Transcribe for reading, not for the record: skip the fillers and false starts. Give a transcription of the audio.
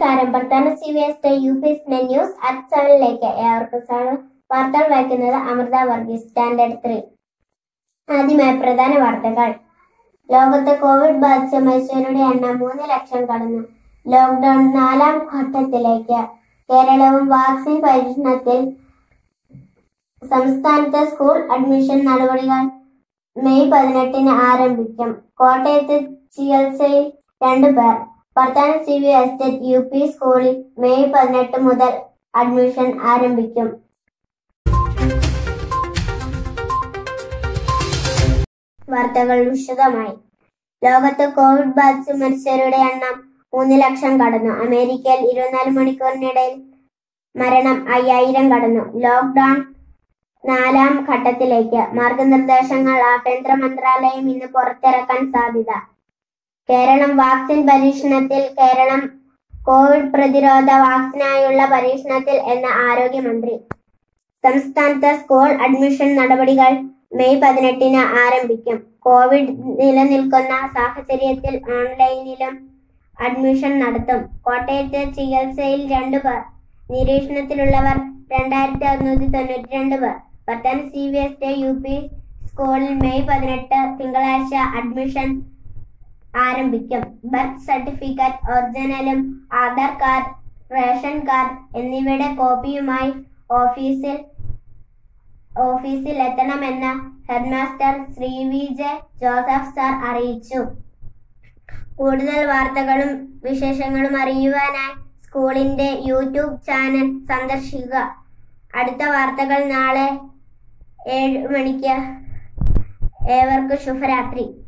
നമസ്കാരം. പ്രധാന CBSE UPS news at 7ലേക്ക് ഏവർക്കും സ്വാഗതം. വാർത്തകൾ വായിക്കുന്നത് അമൃത വർഗീസ്. സ്റ്റാൻഡേർഡ് 3. ആദ്യമായി പ്രധാന വാർത്തകൾ. ലോകത്ത് കോവിഡ് ബാധിച്ച മരിച്ചവരുടെ എണ്ണം 3 ലക്ഷം കടന്നു. ലോക്ക്ഡൌൺ 4ാം ഘട്ടത്തിലേക്ക്. കേരളവും വാക്സിൻ പരീക്ഷണത്തിൽ. സംസ്ഥാനത്ത് സ്കൂൾ അഡ്മിഷൻ നടപടികൾ മെയ് 18-ന് ആരംഭിക്കും. കോട്ടയത്ത് ചികിത്സയിൽ 2 പേർ. പ്രധാന CBSE UP സ്കൂളിൽ മെയ് 18 മുതൽ അഡ്മിഷൻ ആരംഭിക്കും. വാർത്തകൾ വിശദമായി. ലോകത്ത് കോവിഡ് ബാധിച്ച് മരിച്ചവരുടെ എണ്ണം 3 ലക്ഷം കടന്നു. അമേരിക്കയിൽ 24 മണിക്കൂറിനിടയിൽ മരണം 5000 കടന്നു. ലോക്ക്ഡൌൺ 4ാം ഘട്ടത്തിലേക്ക്. മാർഗനിർദ്ദേശങ്ങൾ ആഭ്യന്തര മന്ത്രാലയം ഇന്ന് പുറത്തിറക്കാൻ സാധ്യത. കേരളം വാക്സിൻ പരീക്ഷണത്തിൽ. കേരളം കോവിഡ് പ്രതിരോധ വാക്സിനായുള്ള പരീക്ഷണത്തിൽ എന്ന് ആരോഗ്യമന്ത്രി. സംസ്ഥാനത്ത് സ്കൂൾ അഡ്മിഷൻ നടപടികൾ മെയ് 18-ന് ആരംഭിക്കും. കോവിഡ് നിലനിൽക്കുന്ന സാഹചര്യത്തിൽ ഓൺലൈനിലും അഡ്മിഷൻ നടത്തും. കോട്ടയത്ത് ചികിത്സയിൽ 2 പേർ. നിരീക്ഷണത്തിലുള്ളവർ 2692 പേർ. പ്രധാന CBSE UP സ്കൂളിൽ മെയ് 18 തിങ്കളാഴ്ച അഡ്മിഷൻ ആരംഭിക്കും. ബർത്ത് സർട്ടിഫിക്കറ്റ് ഒറിജിനലും ആധാർ കാർഡ്, റേഷൻ കാർഡ് എന്നിവയുടെ കോപ്പിയുമായി ഓഫീസിൽ എത്തണമെന്ന് headmaster Shri VJ Joseph sir അറിയിച്ചു. കൂടുതൽ വാർത്തകളും വിശേഷങ്ങളും അറിയുവാനായി സ്കൂളിന്റെ YouTube ചാനൽ സന്ദർശിക്കുക. അടുത്ത വാർത്തകൾ നാളെ 7 മണിക്ക്. ഏവർക്കും ശുഭരാത്രി.